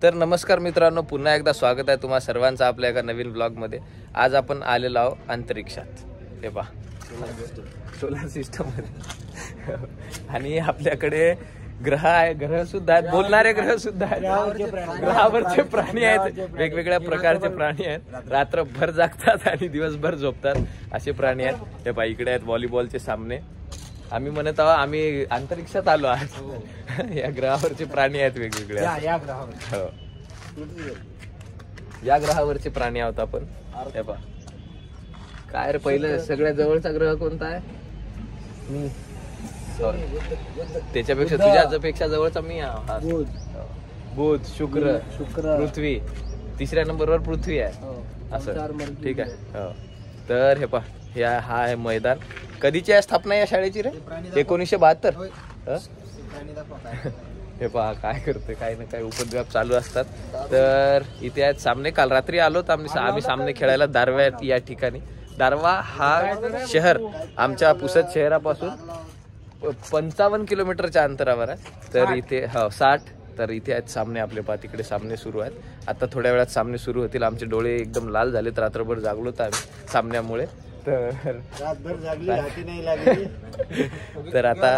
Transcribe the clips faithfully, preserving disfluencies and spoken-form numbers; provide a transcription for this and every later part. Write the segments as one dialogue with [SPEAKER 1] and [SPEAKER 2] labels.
[SPEAKER 1] तर नमस्कार मित्रांनो, पुन्हा एकदा स्वागत आहे तुम्हा सर्वांचं आपल्या एका नवीन ब्लॉगमध्ये। आज आपण आलेलो आहोत अंतरिक्षात। हे पहा सोलार सिस्टम मध्ये आणि आपल्याकडे ग्रह आहे, ग्रह सुद्धा आहेत, बोलणारे ग्रह सुद्धा आहेत, ग्रहावरचे प्राणी आहेत, वेगवेगळ्या प्रकारचे प्राणी आहेत, रात्रभर जागतात आणि दिवसभर झोपतात असे प्राणी आहेत। हे पहा इकडे आहेत व्हॉलीबॉलचे सामने। आम्ही म्हणत आहोत आम्ही अंतरिक्षात आलो आहे। या ग्रहावरचे प्राणी आहेत वेगवेगळे, या ग्रहावर हो या ग्रहावरचे प्राणी आहोत आपण। हे पहा काय रे, पहिलं सगळ्यात जवळचा ग्रह कोणता आहे? मी त्याच्यापेक्षा तुझ्या पेक्षा जवळचा मी आहे। बुध, शुक्र, शुक्र पृथ्वी, तिसऱ्या नंबरवर पृथ्वी आहे असं, ठीक आहे। तर हे पहा या हा आहे मैदान। कधीची आहे स्थापना या शाळेची रे? एकोणीसशे बहात्तर। हे पहा काय करते, काही ना काही उपद्व्याप चालू असतात। तर इथे आहेत सामने। काल रात्री आलो तर आम्ही आम्ही सामने खेळायला दारवा या ठिकाणी। दारवा हा शहर आमच्या पुसद शहरापासून पंचावन्न किलोमीटरच्या अंतरावर आहे। तर इथे हो साठ। तर इथे आहेत सामने आपले, पहा तिकडे सामने सुरू आहेत। आता थोड्या वेळात सामने सुरू होतील। आमचे डोळे एकदम लाल झालेत, रात्रभर जागलो तर आम्ही सामन्यामुळे। तर
[SPEAKER 2] रातभर जागली, हाती नाही लागली।
[SPEAKER 1] तर आता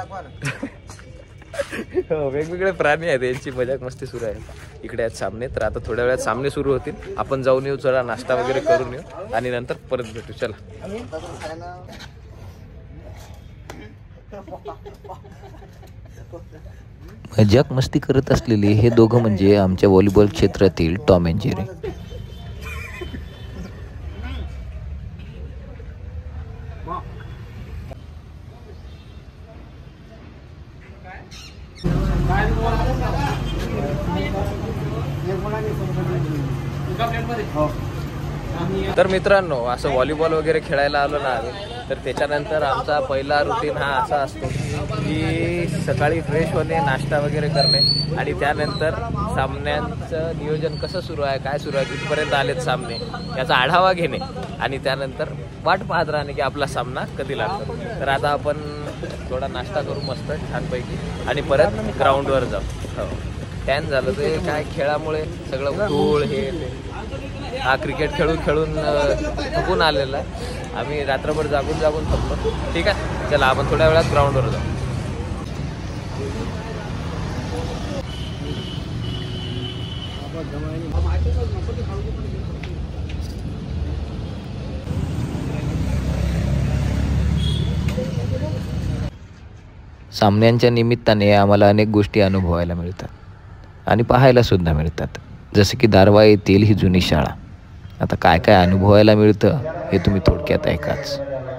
[SPEAKER 1] हो वेगवेगळे प्राणी आहेत, यांची मजाक मस्ती सुरू आहे। इकडे आहेत सामने। तर आता थोड्या वेळात सामने सुरू होतील, आपण जाऊन येऊ, जरा नाश्ता वगैरे करून येऊ आणि नंतर परत भेटू। चला।
[SPEAKER 3] मजाक मस्ती करत असलेले हे दोघं म्हणजे आमच्या व्हॉलीबॉल क्षेत्रातील टॉम अँड जेरी।
[SPEAKER 1] तर मित्रांनो, असं व्हॉलीबॉल वगैरे खेळायला आलो ना आम्ही, तर त्याच्यानंतर आमचा पहिला रुटीन हा असा असतो की सकाळी फ्रेश होणे, नाश्ता वगैरे करणे आणि त्यानंतर सामन्यांचं नियोजन कसं सुरू आहे, काय सुरू आहे, कितपर्यंत आलेत सामने याचा आढावा घेणे आणि त्यानंतर वाट पाहत राहणे की आपला सामना कधी लागतो। तर आता आपण थोडा नाश्ता करू मस्त छानपैकी आणि परत ग्राउंडवर जाऊ। हो टॅन झालं ते काय खेळामुळे सगळं धूळ हे हा क्रिकेट खेळून खेळून थकून आलेला आहे। आम्ही रात्रभर जागून जागून थकलो। ठीक आहे, चला आपण थोड्या वेळात ग्राउंडवर जाऊ।
[SPEAKER 3] सामन्यांच्या निमित्ताने आम्हाला अनेक गोष्टी अनुभवायला मिळतात आणि पाहायला सुद्धा मिळतात, जसे की दारवा येथील ही जुनी शाळा। आता काय काय अनुभवायला मिळतं हे तुम्ही थोडक्यात ऐकाच।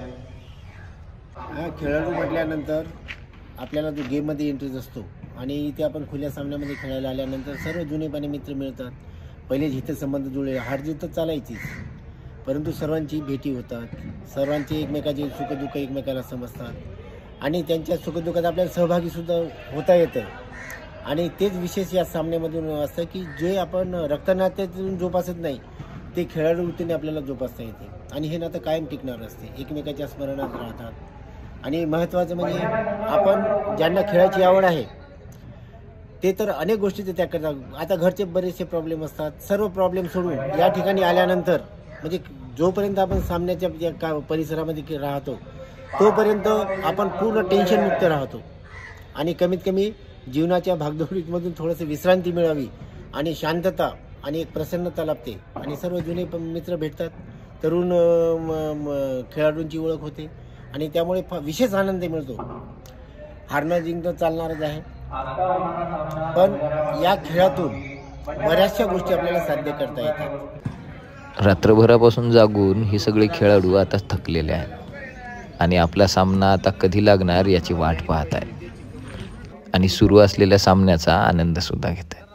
[SPEAKER 2] हा खेळाडू म्हटल्यानंतर आपल्याला जो गेममध्ये इंटरेस्ट असतो आणि इथे आपण खुल्या सामन्यामध्ये खेळायला आल्यानंतर सर्व जुनेपणे मित्र मिळतात। पहिले जिथे संबंध जुळले, हार जीत चालायचीच, परंतु सर्वांची भेटी होतात, सर्वांचे एकमेकाचे सुखदुःख एकमेकाला समजतात आणि त्यांच्या सुखदुःखात आपल्याला सहभागीसुद्धा होता येतं। आणि तेच विशेष या सामन्यामधून असतं की जे आपण रक्तनात्यातून जोपासत नाही ते खेळाडू वृत्तीने आपल्याला जोपासता येते आणि हे नातं कायम टिकणार असते, एकमेकाच्या स्मरणात राहतात। आणि महत्त्वाचं म्हणजे आपण ज्यांना खेळाची आवड आहे ते तर अनेक गोष्टी ते त्या करतात। आता घरचे बरेचसे प्रॉब्लेम असतात, सर्व प्रॉब्लेम सोडून या ठिकाणी आल्यानंतर म्हणजे जोपर्यंत आपण सामन्याच्या का परिसरामध्ये राहतो तोपर्यंत आपण पूर्ण टेन्शनमुक्त राहतो आणि कमीत कमी जीवनाच्या भागदौडीमधून थोडंसं विश्रांती मिळावी आणि शांतता आणि एक प्रसन्नता लाभते आणि सर्व जुने मित्र भेटतात, तरुण खेळाडूंची ओळख होते आणि त्यामुळे विशेष आनंद मिळतो। हारणं जिंकणं चालणारच आहे, पण या खेळातून बऱ्याचशा गोष्टी आपल्याला साध्य करता येतात।
[SPEAKER 3] रात्रभरापासून जागून हे सगळे खेळाडू आता थकलेले आहेत आणि आपला सामना आता कधी लागणार याची वाट पाहत आहेत आणि सुरू असलेल्या सामन्याचा आनंद सुद्धा घेत आहेत।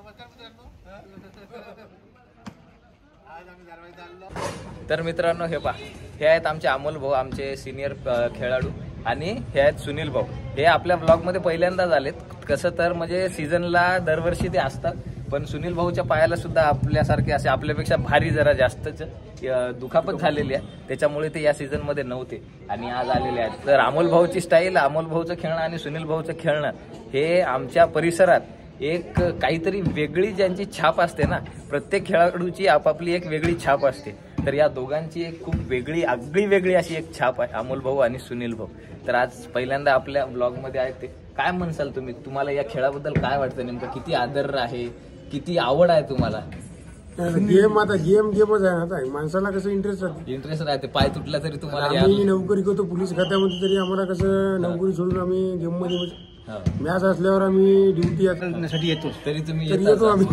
[SPEAKER 1] तर मित्रांनो हे पहा, हे आहेत आमचे अमोल भाऊ, आमचे सिनियर खेळाडू, आणि हे आहेत सुनील भाऊ। हे आपल्या ब्लॉगमध्ये पहिल्यांदाच आलेत। कसं तर म्हणजे सीझनला दरवर्षी ते असतात, पण सुनील भाऊच्या पायाला सुद्धा आपल्यासारखे असे आपल्यापेक्षा भारी जरा जास्तच दुखापत झालेली आहे, त्याच्यामुळे ते या सीझनमध्ये नव्हते आणि आज आलेले आहेत। तर अमोल भाऊची स्टाईल, अमोल भाऊचं खेळणं आणि सुनील भाऊचं खेळणं हे आमच्या परिसरात एक काहीतरी वेगळी ज्यांची छाप असते ना, प्रत्येक खेळाडूची आपापली एक वेगळी छाप असते. तर या दोघांची एक खूप वेगळी आगळी वेगळी अशी एक छाप आहे, अमोल भाऊ आणि सुनील भाऊ. तर आज पहिल्यांदा आपल्या ब्लॉगमध्ये आहेत ते. काय म्हणसाल तुम्ही, तुम्हाला या खेळाबद्दल काय वाटतं, नेमकं किती आदर आहे, किती आवड आहे तुम्हाला?
[SPEAKER 4] गेम आता गेम गेमच आहे. आता माणसाला कसं इंटरेस्ट राहते,
[SPEAKER 1] इंटरेस्ट राहते. पाय तुटला तरी तुम्हाला
[SPEAKER 4] आम्ही नोकरी करतो पोलीस खात्यामध्ये, तरी आम्हाला कसं नोकरी सोडून आम्ही गेम मध्ये मॅच असल्यावर आम्ही ड्युटी करण्यासाठी येतो.
[SPEAKER 1] तरी तुम्ही
[SPEAKER 4] येतो आम्ही.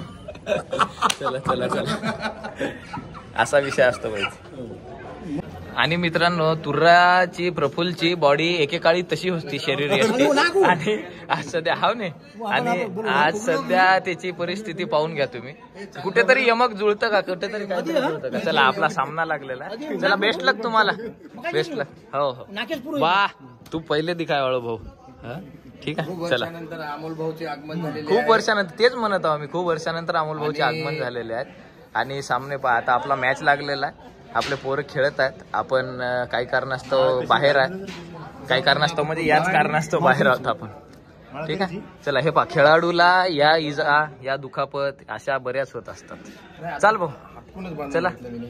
[SPEAKER 1] चला चला चला असा विषय असतो पाहिजे. आणि मित्रांनो, तुर्राची प्रफुल्लची बॉडी एकेकाळी तशी होती शरीर आणि आज सध्या हाव ने आणि आज सध्या त्याची परिस्थिती पाहून घ्या तुम्ही. कुठेतरी यमक जुळतं का, कुठेतरी काय जुळतं का? चला आपला सामना लागलेला. चला बेस्ट लक तुम्हाला, बेस्ट लक. हो हो वा, तू पहिले दिखाय वाळू भाऊ. ठीक आहे चला.
[SPEAKER 5] अमोल भाऊचे आगमन झालेले
[SPEAKER 1] खूप वर्षानंतर, तेच म्हणत आहो आम्ही, खूप वर्षानंतर अमोल भाऊचे आगमन झालेले आहेत. आणि सामने पहा, आता आपला मॅच लागलेला आहे. आपले पोरं खेळत आहेत. आपण काही कारणास्तव बाहेर आहे, काही कारणास्तव म्हणजे याच कारणास्तव बाहेर आहोत आपण. ठीक आहे चला. हे पहा, खेळाडूला या इजा या दुखापत अशा बऱ्याच होत असतात. चाल भाऊ चला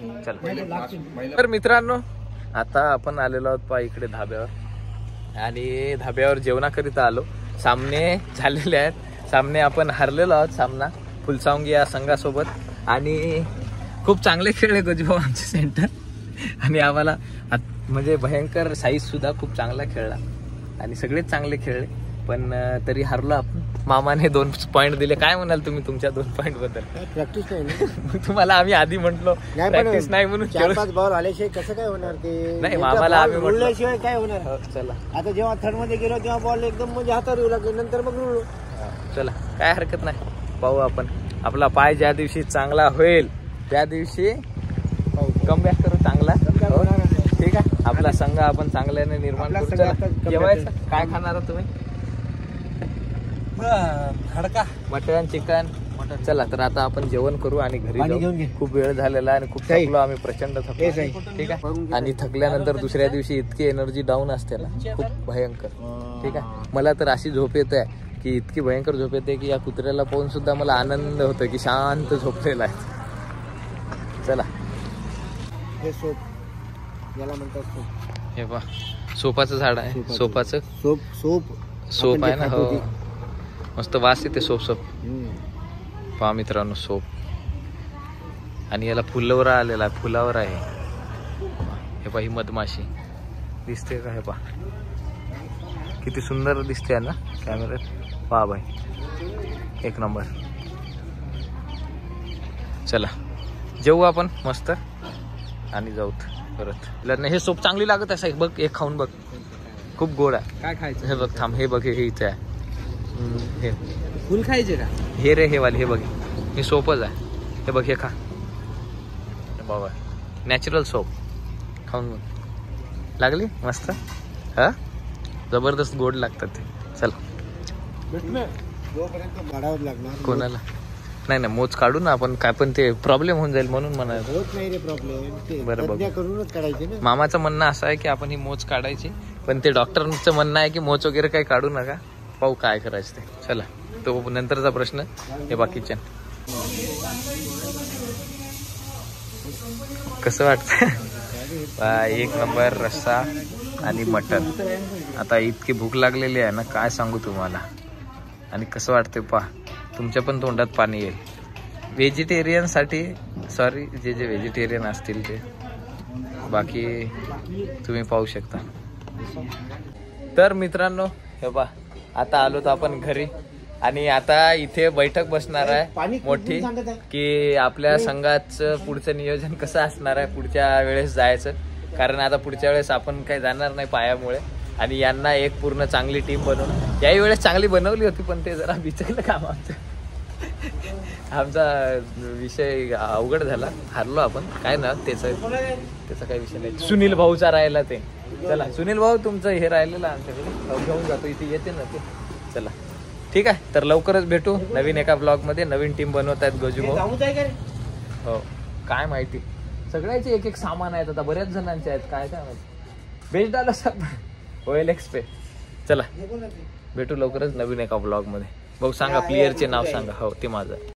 [SPEAKER 1] चल. तर मित्रांनो, आता आपण आलेलो आहोत पहा इकडे धाब्यावर, आणि धाब्यावर जेवणाकरिता आलो. सामने झालेले आहेत, सामने आपण हरलेलो आहोत सामना फुलसावंगी या संघासोबत. आणि खूप चांगले खेळले गजभाऊ आमचे सेंटर, आणि आम्हाला म्हणजे भयंकर साईज सुद्धा खूप चांगला खेळला आणि सगळेच चांगले खेळले, पण तरी हरलो आपण. मामाने दोन पॉईंट दिले. काय म्हणाल तुम्ही तुमच्या दोन पॉईंट बद्दल?
[SPEAKER 2] प्रॅक्टिस नाही,
[SPEAKER 1] तुम्हाला आम्ही आधी म्हटलो प्रॅक्टिस नाही म्हणून.
[SPEAKER 2] चार पाच बॉल आल्याशिवाय कसं काय होणार ते?
[SPEAKER 1] नाही मामाला आम्ही
[SPEAKER 2] म्हटल्याशिवाय काय होणार?
[SPEAKER 1] चला
[SPEAKER 2] आता जेव्हा थर्ड मध्ये गेलो तेव्हा बॉल एकदम म्हणजे हातावर येऊ लागले, नंतर मग रुळलो.
[SPEAKER 1] चला काय हरकत नाही, पाहू आपण. आपला पाय ज्या दिवशी चांगला होईल त्या दिवशी कमबॅक करू चांगला. ठीक आहे, आपला संघ आपण चांगल्याने निर्माण करू. जेवायचं काय खाणार तुम्ही? Mutton chicken. चला तर आता आपण जेवण करू आणि घरी जाऊ. खूप वेळ झालेला आणि खूप थकलो आम्ही, प्रचंड थकलो. ठीक आहे, आणि थकल्यानंतर दुसऱ्या दिवशी इतकी एनर्जी डाऊन असते ना, खूप भयंकर. ठीक आहे, मला तर अशी झोप येत आहे की इतकी भयंकर झोप येते की या कुत्र्याला पाहून सुद्धा मला आनंद होतो की शांत झोपलेला आहे. चला.
[SPEAKER 2] हे सोप याला म्हणतात सोप.
[SPEAKER 1] हे पहा, सोपाचं झाड आहे. सोपाचं
[SPEAKER 2] सोप सोप
[SPEAKER 1] सोप आहे ना. हो मस्त वास येते सोप सोप. पहा मित्रांनो सोप, आणि याला फुलावर आलेला आहे, फुलावर आहे. हे पहा ही मधमाशी दिसते का? हे पहा किती सुंदर दिसते ना कॅमेऱ्यात. पहा बाई, एक नंबर. चला जेवू आपण मस्त आणि जाऊत परत. हे सोप चांगली लागत आहे. बघ एक खाऊन बघ, खूप गोड आहे. काय खायचं? हे बघ थांब, हे बघ, हे इथे आहे. हे
[SPEAKER 5] फुल खायचे का?
[SPEAKER 1] हे रे हे वाले, हे बघ, हे सोपच आहे. हे बघ, हे खा बाबा, नॅचरल सोप. खाऊन बघ, लागली मस्त. हा जबरदस्त गोड लागतात ते. चला
[SPEAKER 2] काढावं लागणार.
[SPEAKER 1] कोणाला नाही ना, मोज काढू ना आपण. काय पण ते प्रॉब्लेम होऊन जाईल म्हणून म्हणा.
[SPEAKER 2] होत नाही रे प्रॉब्लेम,
[SPEAKER 1] बरं बघ,
[SPEAKER 2] करूनच काढायचे ना.
[SPEAKER 1] मामाचं म्हणणं असं आहे की आपण ही मोज काढायची, पण ते डॉक्टरांचं म्हणणं आहे की मोज वगैरे काही काढू नका, पाहू काय करायचं ते. चला तो नंतरचा प्रश्न. हे बा किचन कसं वाटतं? एक नंबर रस्सा आणि मटन. आता इतकी भूक लागलेली आहे ना, काय सांगू तुम्हाला. आणि कसं वाटतंय पहा, तुमच्या पण तोंडात पाणी येईल. व्हेजिटेरियनसाठी सॉरी, जे जे व्हेजिटेरियन असतील ते, बाकी तुम्ही पाहू शकता. तर मित्रांनो हे पहा, आता आलो तर आपण घरी, आणि आता इथे बैठक बसणार आहे मोठी की आपल्या संघाचं पुढचं नियोजन कसं असणार आहे पुढच्या वेळेस जायचं. कारण आता पुढच्या वेळेस आपण काही जाणार नाही पायामुळे, आणि यांना एक पूर्ण चांगली टीम बनवून, याही वेळेस चांगली बनवली होती पण ते जरा बिचकलं काम आमचं. आमचा विषय अवघड झाला, हारलो आपण. काय ना त्याचा त्याचा काही विषय नाही. सुनील भाऊचा राहिला ते. चला सुनील भाऊ तुमचं हे राहिलेलं आमच्याकडे, घेऊन जातो, इथे येते ना ते. चला ठीक आहे, तर लवकरच भेटू नवीन एका ब्लॉग मध्ये. नवीन टीम बनवत आहेत गजू भाऊ. हो काय माहिती, सगळ्याचे एक एक सामान आहेत आता, बऱ्याच जणांचे आहेत. काय काय माहिती, बेस्ट आला सब ओएल एक्सपे. चला भेटू लवकरच नवीन एका ब्लॉग मध्ये. भाऊ सांगा प्लेयरचे नाव सांगा. हो ते माझं.